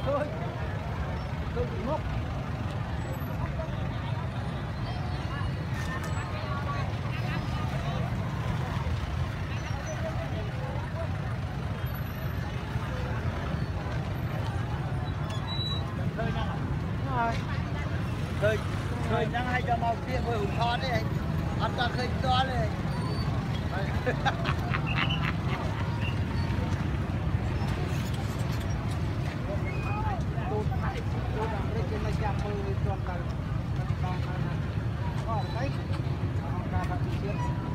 Thôi tôi bị ngốc. Khơi đang hay cho màu kia với hùng thon đấy anh. Anh ta khơi to đấy. Tôi đang lấy cái máy chạm mưa tròn cả. Có đấy. Không ra bị chết.